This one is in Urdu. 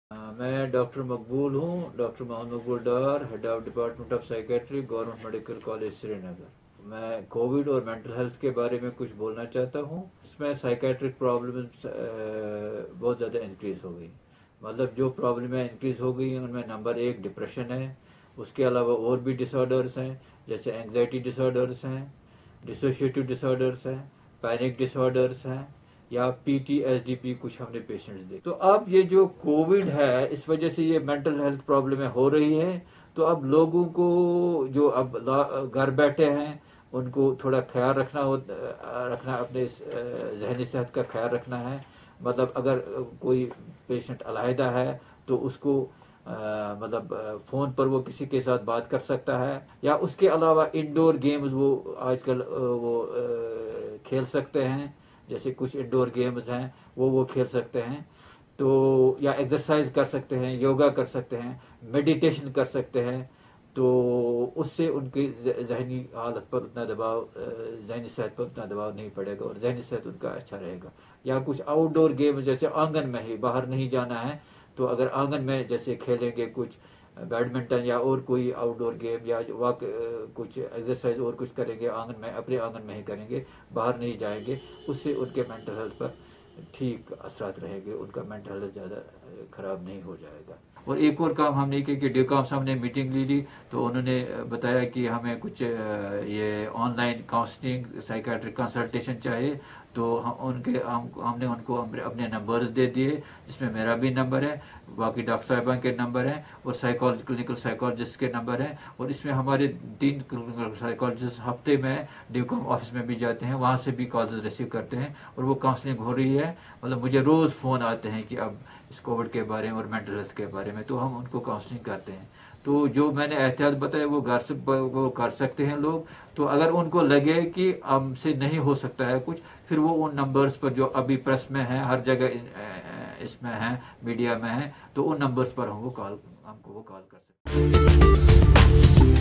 میں ڈاکٹر مقبول ہوں، doctor Mohammad Maqbool Dar, head of department of psychiatry, government medical college Srinagar. میں کووڈ اور مینٹل ہیلتھ کے بارے میں کچھ بولنا چاہتا ہوں۔ اس میں سائیکیٹرک پرابلمس بہت زیادہ انکریز ہو گئی، مطلب جو پرابلمیں انکریز ہو گئی ان میں نمبر 1 ڈپریشن ہے، اس کے علاوہ اور بھی ڈس آرڈرس ہیں جیسے اینگزائٹی ڈس آرڈرس ہیں، ڈسوشیٹو ڈس آرڈرس ہیں، پینک ڈس آرڈرس ہیں، یا PTSD کچھ ہم نے پیشنٹس دیکھے۔ تو اب یہ جو کووڈ ہے اس وجہ سے یہ مینٹل ہیلتھ پرابلمیں ہو رہی ہیں، تو اب لوگوں کو جو اب گھر بیٹھے ہیں ان کو تھوڑا خیال رکھنا اپنے ذہنی صحت کا خیال رکھنا ہے۔ مطلب اگر کوئی پیشنٹ علیحدہ ہے تو اس کو مطلب فون پر وہ کسی کے ساتھ بات کر سکتا ہے، یا اس کے علاوہ انڈور گیمز وہ آج کل وہ کھیل سکتے ہیں، جیسے کچھ انڈور گیمز ہیں وہ کھیل سکتے ہیں، تو یا ایکسرسائز کر سکتے ہیں، یوگا کر سکتے ہیں، میڈیٹیشن کر سکتے ہیں، تو اس سے ان کی ذہنی حالت پر اتنا دباؤ، ذہنی صحت پر اتنا دباؤ نہیں پڑے گا اور ذہنی صحت ان کا اچھا رہے گا۔ یا کچھ آؤٹ ڈور گیم جیسے آنگن میں ہی، باہر نہیں جانا ہے، تو اگر آنگن میں جیسے کھیلیں گے کچھ بیڈمنٹن یا اور کوئی آؤٹ ڈور گیم، یا واک کچھ ایکسرسائز اور کچھ کریں گے آنگن میں، اپنے آنگن میں ہی کریں گے، باہر نہیں جائیں گے، اس سے ان کے مینٹل ہیلتھ پر ٹھیک اثرات رہیں گے، ان کا مینٹل ہیلتھ زیادہ خراب نہیں ہو جائے گا۔ اور ایک اور کام ہم نے کیا کہ ڈیوکام سے ہم نے میٹنگ لی تو انہوں نے بتایا کہ ہمیں کچھ یہ online counselling psychiatric consultation چاہیے، تو ہم نے ان کو اپنے نمبرز دے دیے، جس میں میرا بھی نمبر ہے، باقی ڈاکٹر صاحبان کے نمبر ہیں، اور کلینکل سائیکالوجسٹ کے نمبر ہیں، اور اس میں ہمارے 3 کلینکل سائیکالوجسٹ ہفتے میں ڈیوکام آفس میں بھی جاتے ہیں، وہاں سے بھی کالز ریسیو کرتے ہیں، اور وہ کاؤنسلنگ ہو رہی ہے۔ مطلب مجھے روز فون آتے ہیں کہ اب اس کووڈ کے بارے میں اور مینٹل ہیلتھ کے بارے میں، تو ہم ان کو کاؤنسلنگ کرتے ہیں۔ تو جو میں نے احتیاط بتایا وہ گھر سے وہ کر سکتے ہیں لوگ، تو اگر ان کو لگے کہ ہم سے نہیں ہو سکتا ہے کچھ، پھر وہ ان نمبرز پر جو ابھی پریس میں ہیں، ہر جگہ اس میں ہیں، میڈیا میں ہیں، تو ان نمبرز پر ہم کو وہ کال کر سکتے ہیں۔